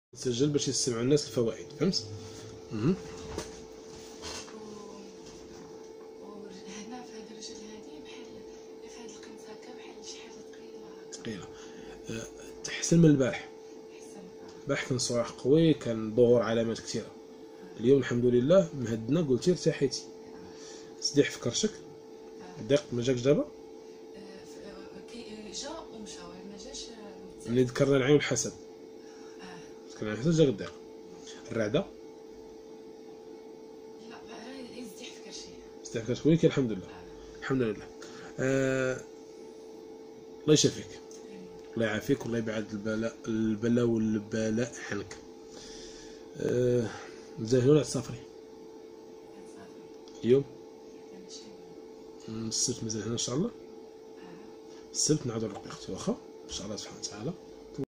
تسجل باش يسمعوا الناس الفوائد، فهمت؟ وهنا في هاد الرجل هادي بحال في هاد القنت هكا بحال شي حاجه ثقيله. تحسن من البارح. احسن. البارح كان صراحه قوي، كان ظهور علامات كثيره. اليوم الحمد لله مهدنا، قلتي ارتاحيتي. صديح في كرشك الضيق ما جاكش دابا؟ جا ومشى ما جاش. ملي ذكرنا العين والحسد ذكرنا الحسد جاك الضيق. الرعده لا يزدح في كرشي. صديح في كرشك ولكن الحمد لله. الحمد لله. الله يشافيك، الله يعافيك، والله يبعد البلاء والبلاء عنك. مزال ولا تسافري اليوم؟ السبت مازال هنا ان شاء الله. السبت نعاودو نلقاو اختي واخا ان شاء الله سبحانه وتعالى.